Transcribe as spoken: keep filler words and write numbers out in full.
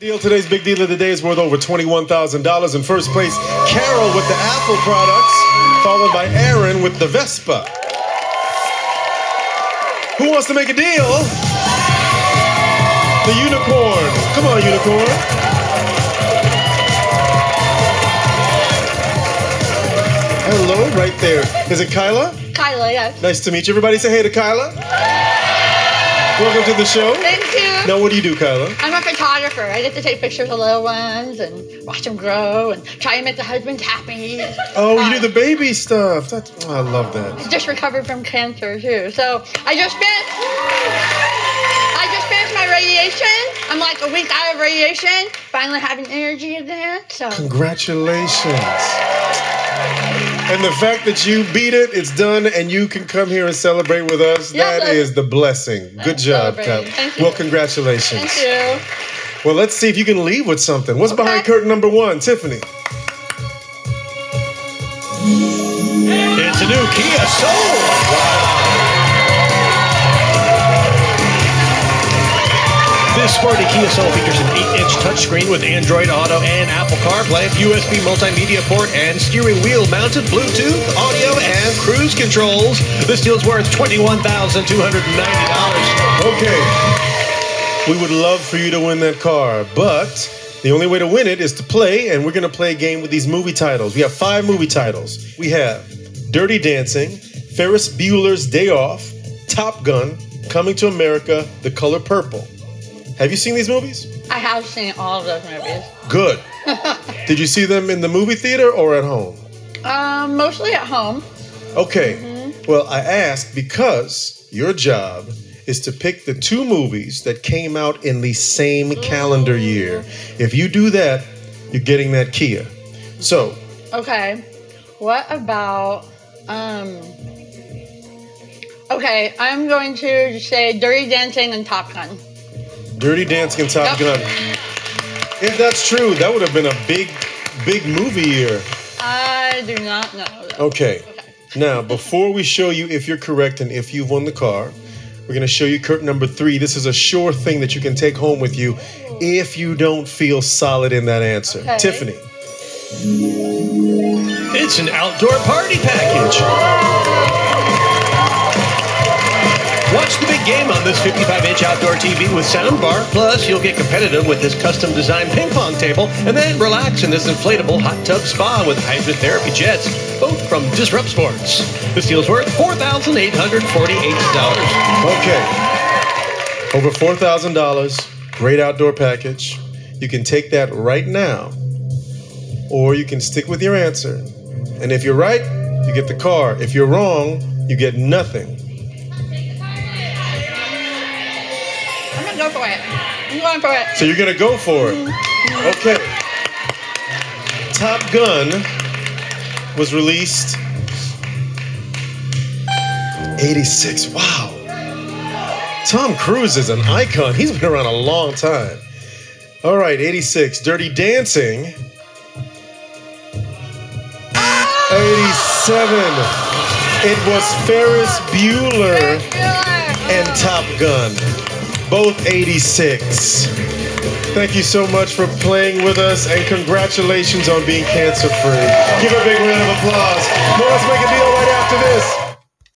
Deal today's big deal of the day is worth over twenty-one thousand dollars. In first place, Carol with the Apple products, followed by Aaron with the Vespa. Who wants to make a deal? The unicorn. Come on, unicorn. Hello, right there. Is it Kyla? Kyla, yes. Nice to meet you. Everybody say hey to Kyla. Welcome to the show. Thank you. Now, what do you do, Kyla? I'm a photographer. I get to take pictures of little ones and watch them grow and try and make the husbands happy. Oh, uh, you do the baby stuff. That's, oh, I love that. I just recovered from cancer, too. So I just finished, I just finished my radiation. I'm like a week out of radiation. Finally having energy again. So Congratulations. And the fact that you beat it, it's done, and you can come here and celebrate with us, Yes, that I- is the blessing. Good job, Kyla. Thank you. Well, congratulations. Thank you. Well, let's see if you can leave with something. What's Okay. behind curtain number one, Tiffany? It's a new Kia Soul. This sporty Kia Soul features an eight inch touchscreen with Android Auto and Apple CarPlay, U S B multimedia port, and steering wheel mounted Bluetooth, audio, and cruise controls. This deal's worth twenty-one thousand two hundred ninety dollars. Okay. We would love for you to win that car, but the only way to win it is to play, and we're going to play a game with these movie titles. We have five movie titles. We have Dirty Dancing, Ferris Bueller's Day Off, Top Gun, Coming to America, The Color Purple. Have you seen these movies? I have seen all of those movies. Good. Did you see them in the movie theater or at home? Um, mostly at home. Okay. Mm-hmm. Well, I asked because your job is to pick the two movies that came out in the same calendar year. If you do that, you're getting that Kia. So, Okay. What about, um, okay, I'm going to say Dirty Dancing and Top Gun. Dirty Dancing and Top Yep. Gun. If that's true, that would have been a big, big movie year. I do not know. though. Okay. Okay. Now, before we show you if you're correct and if you've won the car, we're going to show you curtain number three. This is a sure thing that you can take home with you if you don't feel solid in that answer. Okay. Tiffany. It's an outdoor party package. Watch the big game on this fifty-five inch outdoor T V with soundbar. Plus, you'll get competitive with this custom-designed ping pong table, and then relax in this inflatable hot tub spa with hydrotherapy jets, both from Disrupt Sports. This deal's worth four thousand eight hundred forty-eight dollars. Okay. Over four thousand dollars. Great outdoor package. You can take that right now, or you can stick with your answer. And if you're right, you get the car. If you're wrong, you get nothing. I'm going to go for it. I'm going for it. So you're going to go for it. Okay. Top Gun was released eighty-six. Wow. Tom Cruise is an icon. He's been around a long time. All right, eighty-six. Dirty Dancing. eighty-seven. It was Ferris Bueller and Top Gun. Both eighty-six. Thank you so much for playing with us, and congratulations on being cancer-free. Give a big round of applause. Well, let's make a deal right after this.